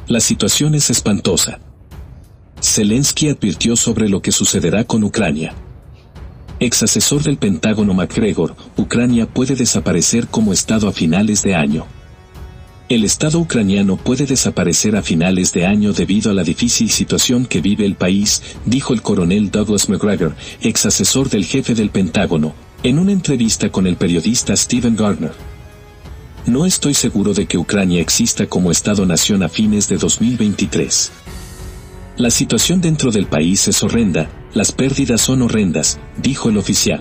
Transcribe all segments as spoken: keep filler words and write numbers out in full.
La situación es espantosa. Zelensky advirtió sobre lo que sucederá con Ucrania. Ex asesor del Pentágono McGregor, Ucrania puede desaparecer como Estado a finales de año. El Estado ucraniano puede desaparecer a finales de año debido a la difícil situación que vive el país, dijo el coronel Douglas McGregor, ex asesor del jefe del Pentágono, en una entrevista con el periodista Stephen Gardner. No estoy seguro de que Ucrania exista como Estado-nación a fines de dos mil veintitrés. La situación dentro del país es horrenda, las pérdidas son horrendas, dijo el oficial.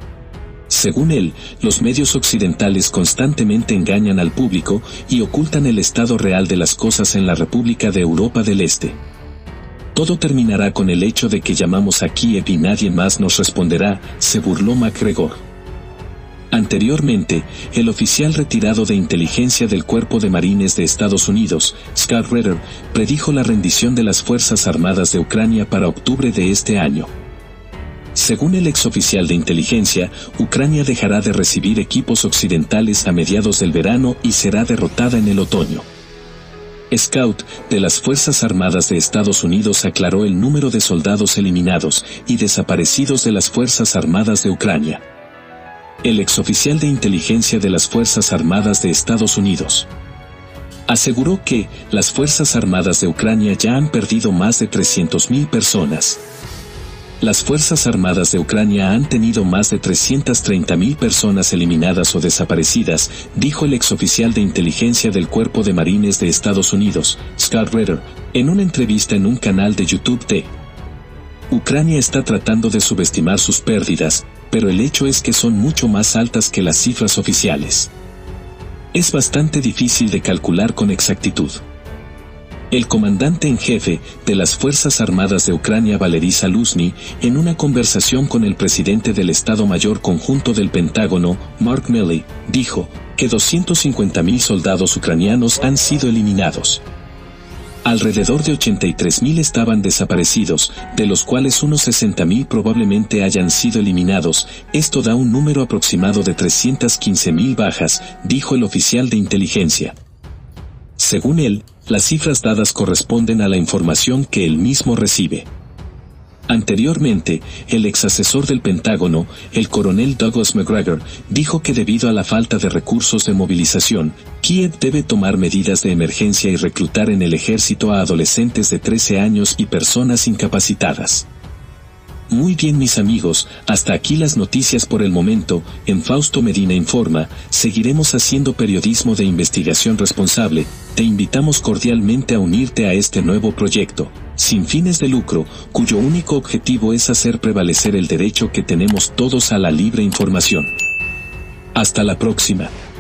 Según él, los medios occidentales constantemente engañan al público y ocultan el estado real de las cosas en la República de Europa del Este. Todo terminará con el hecho de que llamamos a Kiev y nadie más nos responderá, se burló McGregor. Anteriormente, el oficial retirado de inteligencia del Cuerpo de Marines de Estados Unidos, Scott Ritter, predijo la rendición de las Fuerzas Armadas de Ucrania para octubre de este año. Según el exoficial de inteligencia, Ucrania dejará de recibir equipos occidentales a mediados del verano y será derrotada en el otoño. Scout, de las Fuerzas Armadas de Estados Unidos, aclaró el número de soldados eliminados y desaparecidos de las Fuerzas Armadas de Ucrania. El exoficial de inteligencia de las Fuerzas Armadas de Estados Unidos aseguró que las Fuerzas Armadas de Ucrania ya han perdido más de trescientas mil personas. Las Fuerzas Armadas de Ucrania han tenido más de trescientas treinta mil personas eliminadas o desaparecidas, dijo el exoficial de inteligencia del Cuerpo de Marines de Estados Unidos, Scott Ritter, en una entrevista en un canal de YouTube de Ucrania está tratando de subestimar sus pérdidas, pero el hecho es que son mucho más altas que las cifras oficiales. Es bastante difícil de calcular con exactitud. El comandante en jefe de las Fuerzas Armadas de Ucrania, Valery Zaluzny, en una conversación con el presidente del Estado Mayor Conjunto del Pentágono, Mark Milley, dijo que doscientos cincuenta mil soldados ucranianos han sido eliminados. Alrededor de ochenta y tres mil estaban desaparecidos, de los cuales unos sesenta mil probablemente hayan sido eliminados. Esto da un número aproximado de trescientas quince mil bajas, dijo el oficial de inteligencia. Según él, las cifras dadas corresponden a la información que él mismo recibe. Anteriormente, el ex asesor del Pentágono, el coronel Douglas McGregor, dijo que debido a la falta de recursos de movilización, Kiev debe tomar medidas de emergencia y reclutar en el ejército a adolescentes de trece años y personas incapacitadas. Muy bien, mis amigos, hasta aquí las noticias por el momento. En Fausto Medina Informa, seguiremos haciendo periodismo de investigación responsable. Te invitamos cordialmente a unirte a este nuevo proyecto, sin fines de lucro, cuyo único objetivo es hacer prevalecer el derecho que tenemos todos a la libre información. Hasta la próxima.